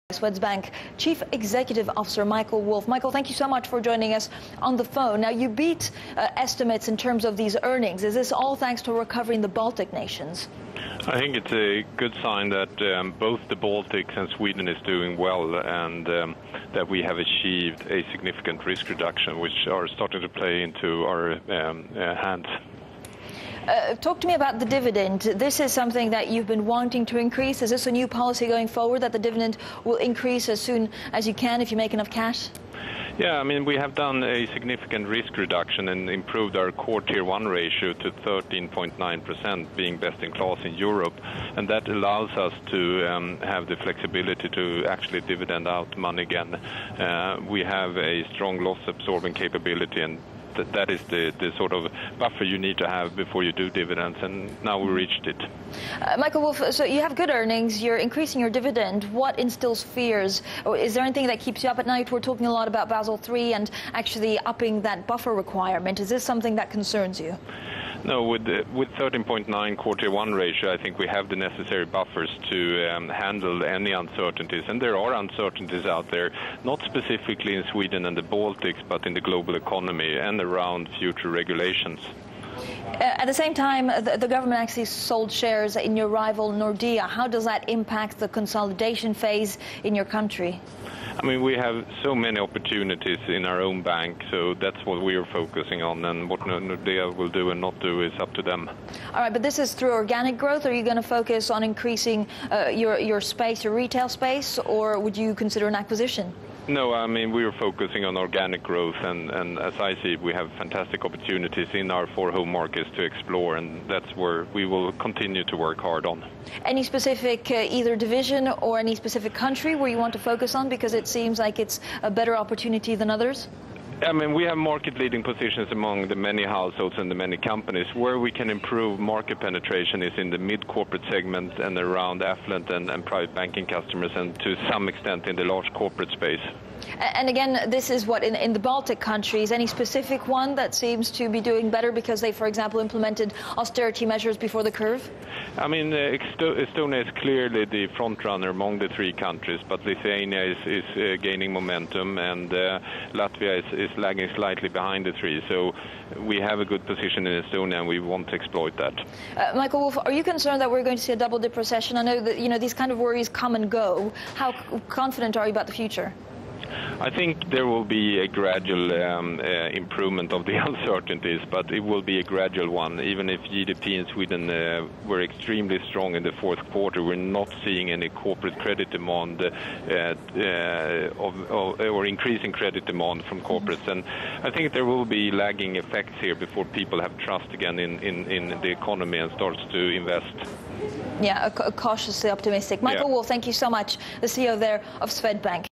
Swedbank Chief Executive Officer Michael Wolf. Michael, thank you so much for joining us on the phone. Now, you beat estimates in terms of these earnings. Is this all thanks to recovery in the Baltic nations? I think it's a good sign that both the Baltics and Sweden is doing well, and that we have achieved a significant risk reduction, which are starting to play into our hands. Talk to me about the dividend. This is something that you've been wanting to increase. Is this a new policy going forward, that the dividend will increase as soon as you can if you make enough cash? Yeah, I mean, we have done a significant risk reduction and improved our core Tier 1 ratio to 13.9%, being best in class in Europe. And that allows us to have the flexibility to actually dividend out money again. We have a strong loss-absorbing capability, and that is the sort of buffer you need to have before you do dividends, and now we reached it. Michael Wolf, so you have good earnings, you're increasing your dividend. What instills fears? Or is there anything that keeps you up at night? We're talking a lot about Basel III and actually upping that buffer requirement. Is this something that concerns you? No, with 13.9 core Tier 1 ratio, I think we have the necessary buffers to handle any uncertainties. And there are uncertainties out there, not specifically in Sweden and the Baltics, but in the global economy and around future regulations. At the same time, the government actually sold shares in your rival Nordea. How does that impact the consolidation phase in your country? I mean, we have so many opportunities in our own bank, so that's what we are focusing on, and what Nordea will do and not do is up to them. All right, but this is through organic growth. Are you going to focus on increasing your space, your retail space, or would you consider an acquisition? No, I mean, we are focusing on organic growth, and as I see it, we have fantastic opportunities in our 4 home markets to explore, and that's where we will continue to work hard on. Any specific either division or any specific country where you want to focus on, because it seems like it's a better opportunity than others? I mean, we have market-leading positions among the many households and the many companies. Where we can improve market penetration is in the mid-corporate segment and around affluent and private banking customers, and to some extent in the large corporate space. And again, this is what in the Baltic countries. Any specific one that seems to be doing better because they, for example, implemented austerity measures before the curve? I mean, Estonia is clearly the front runner among the 3 countries, but Lithuania is gaining momentum, and Latvia is lagging slightly behind the 3. So we have a good position in Estonia, and we want to exploit that. Michael Wolf, are you concerned that we're going to see a double-dip recession? I know that these kind of worries come and go. How confident are you about the future? I think there will be a gradual improvement of the uncertainties, but it will be a gradual one. Even if GDP in Sweden were extremely strong in the 4th quarter, we're not seeing any corporate credit demand or increasing credit demand from corporates. And I think there will be lagging effects here before people have trust again in the economy and starts to invest. Yeah, cautiously optimistic. Michael Wolf, thank you so much, the CEO there of Swedbank.